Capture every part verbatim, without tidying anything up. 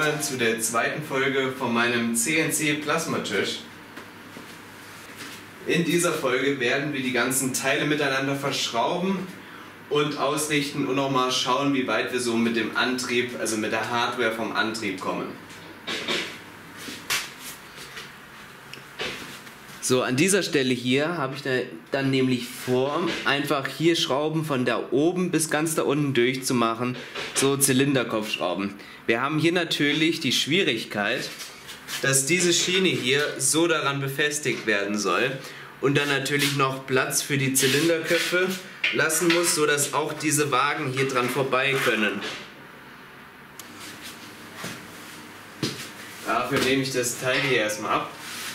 willkommen zu der zweiten Folge von meinem C N C-Plasmatisch. In dieser Folge werden wir die ganzen Teile miteinander verschrauben und ausrichten und nochmal schauen, wie weit wir so mit dem Antrieb, also mit der Hardware vom Antrieb kommen. So, an dieser Stelle hier habe ich dann nämlich vor, einfach hier Schrauben von da oben bis ganz da unten durchzumachen, so Zylinderkopfschrauben. Wir haben hier natürlich die Schwierigkeit, dass diese Schiene hier so daran befestigt werden soll und dann natürlich noch Platz für die Zylinderköpfe lassen muss, sodass auch diese Wagen hier dran vorbei können. Dafür nehme ich das Teil hier erstmal ab.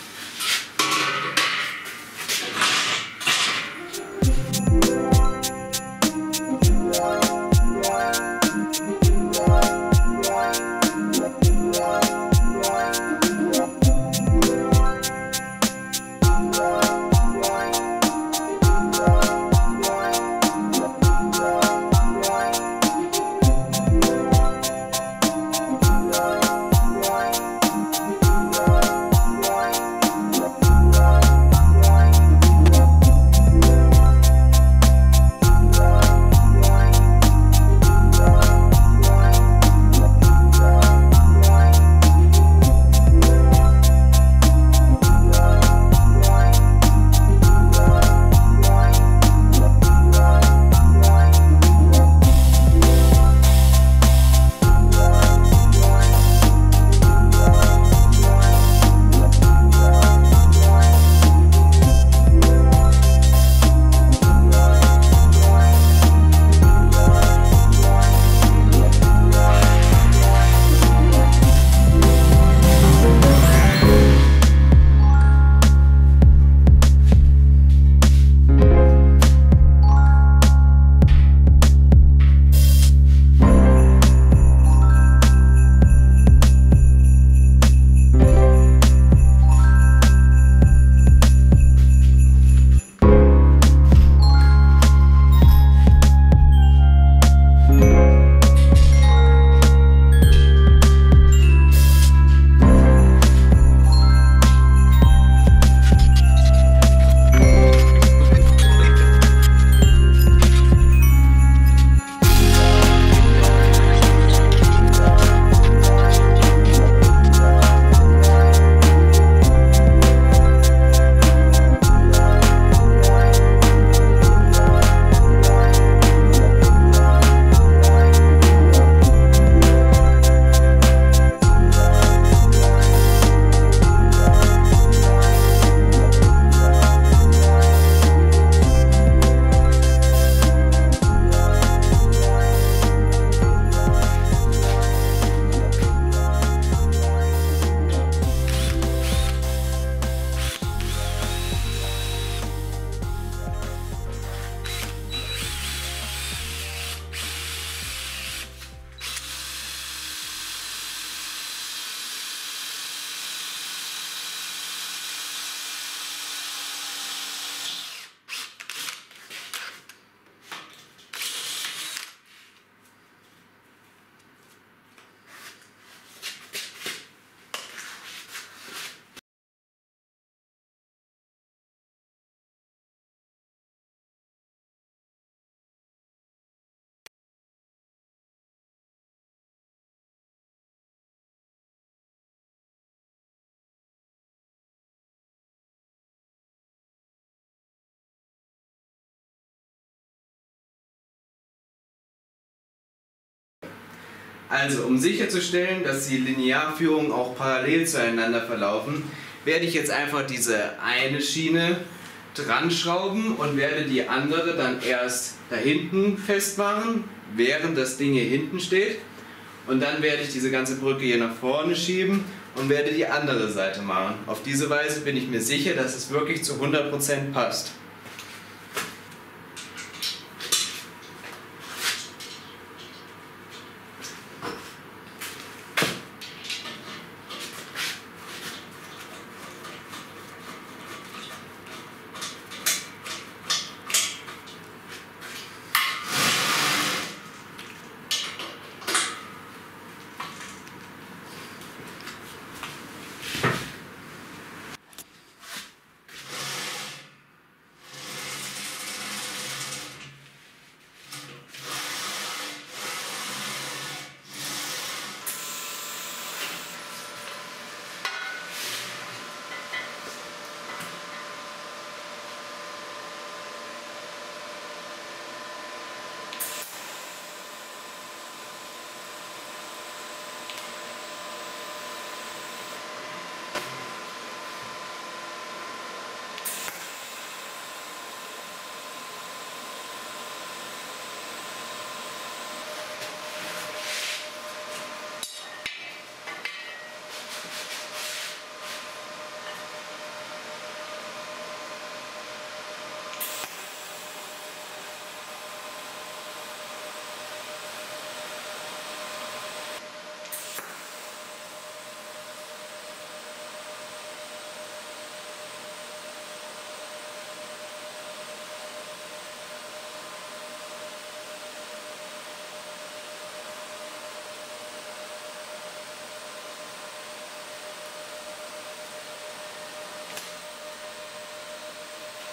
Also, um sicherzustellen, dass die Linearführungen auch parallel zueinander verlaufen, werde ich jetzt einfach diese eine Schiene dran schrauben und werde die andere dann erst da hinten festmachen, während das Ding hier hinten steht. Und dann werde ich diese ganze Brücke hier nach vorne schieben und werde die andere Seite machen. Auf diese Weise bin ich mir sicher, dass es wirklich zu hundert Prozent passt.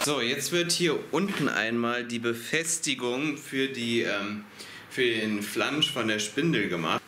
So, jetzt wird hier unten einmal die Befestigung für, die, ähm, für den Flansch von der Spindel gemacht.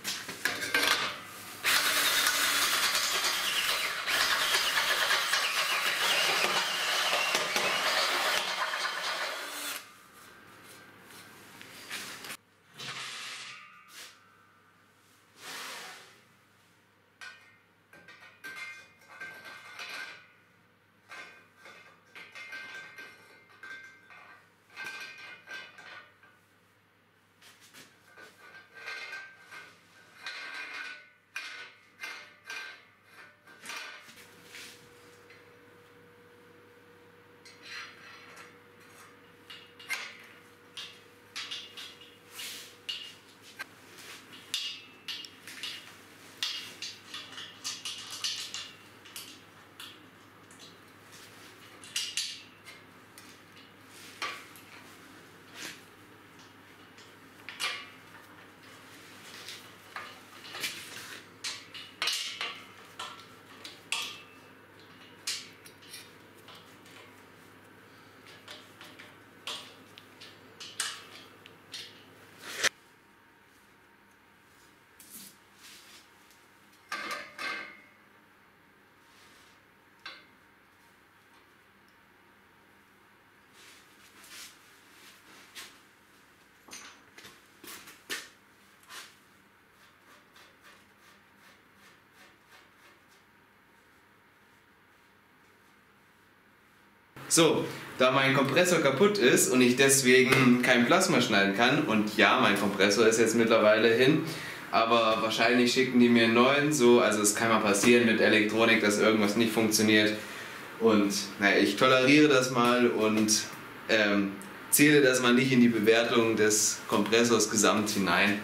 So, da mein Kompressor kaputt ist und ich deswegen kein Plasma schneiden kann, und ja, mein Kompressor ist jetzt mittlerweile hin, aber wahrscheinlich schicken die mir einen neuen, so, also es kann mal passieren mit Elektronik, dass irgendwas nicht funktioniert, und naja, ich toleriere das mal und ähm, zähle das mal nicht in die Bewertung des Kompressors gesamt hinein.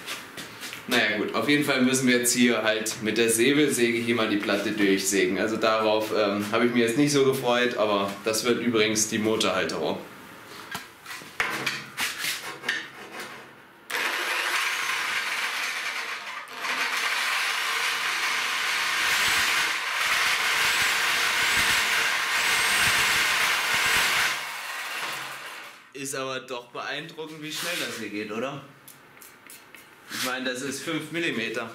Naja gut, auf jeden Fall müssen wir jetzt hier halt mit der Säbelsäge hier mal die Platte durchsägen. Also darauf ähm, habe ich mir jetzt nicht so gefreut, aber das wird übrigens die Motorhalterung. Ist aber doch beeindruckend, wie schnell das hier geht, oder? Ich meine, das ist fünf Millimeter.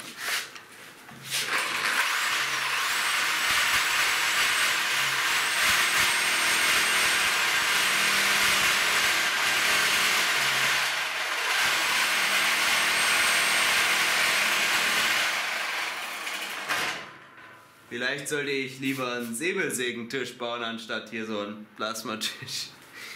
Vielleicht sollte ich lieber einen Säbelsägentisch bauen, anstatt hier so einen Plasmatisch.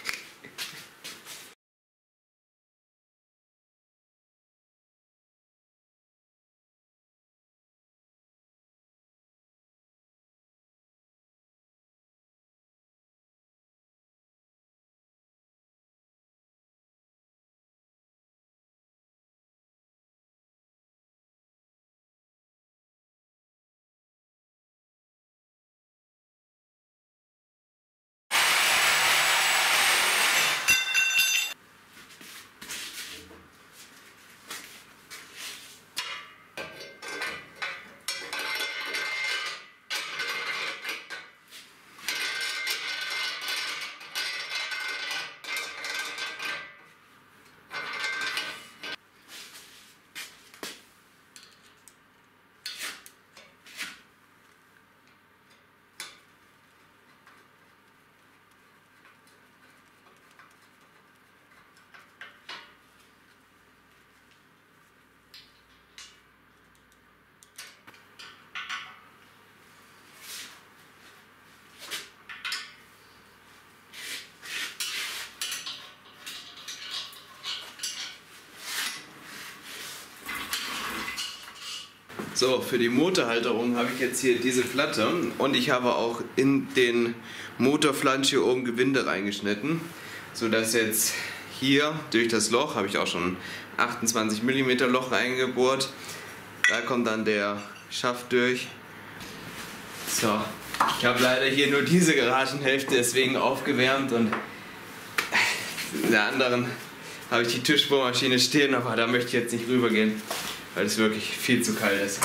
So, für die Motorhalterung habe ich jetzt hier diese Platte und ich habe auch in den Motorflansch hier oben Gewinde reingeschnitten, sodass jetzt hier durch das Loch, habe ich auch schon achtundzwanzig Millimeter Loch reingebohrt, da kommt dann der Schaft durch. So, ich habe leider hier nur diese Garagenhälfte deswegen aufgewärmt und in der anderen habe ich die Tischbohrmaschine stehen, aber da möchte ich jetzt nicht rübergehen, weil es wirklich viel zu kalt ist.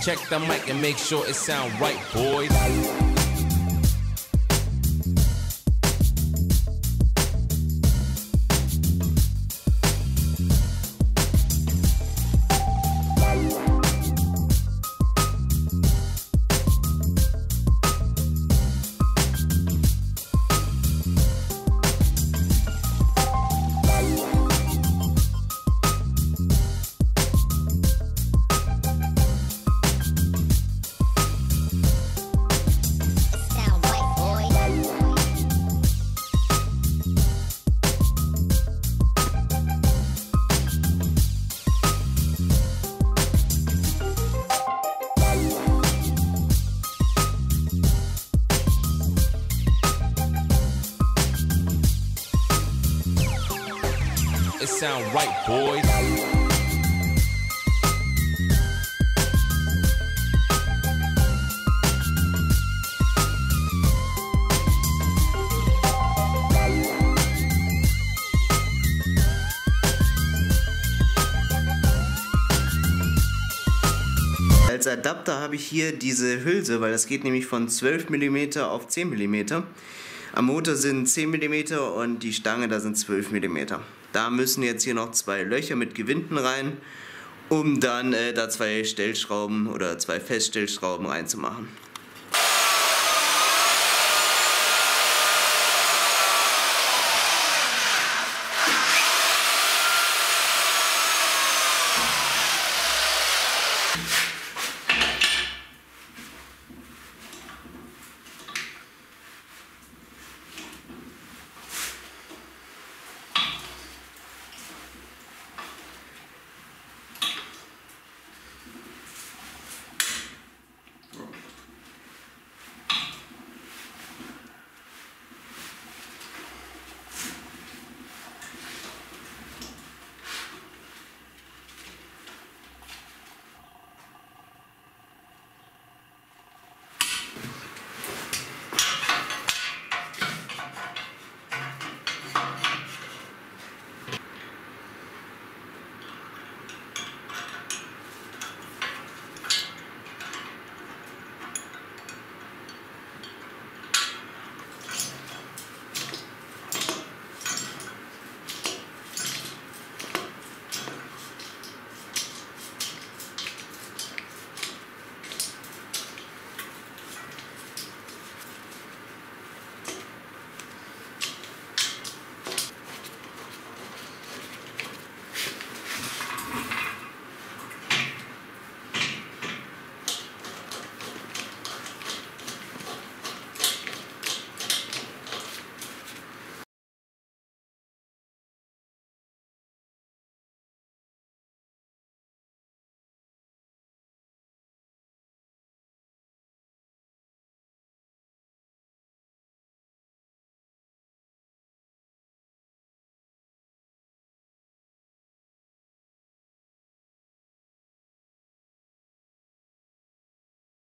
Check the mic and make sure it sound right, boys. It sound right, boys. Als Adapter habe ich hier diese Hülse, weil das geht nämlich von zwölf Millimeter auf zehn Millimeter. Am Motor sind zehn Millimeter und die Stange, da sind zwölf Millimeter. Da müssen jetzt hier noch zwei Löcher mit Gewinden rein, um dann äh, da zwei Stellschrauben oder zwei Feststellschrauben reinzumachen.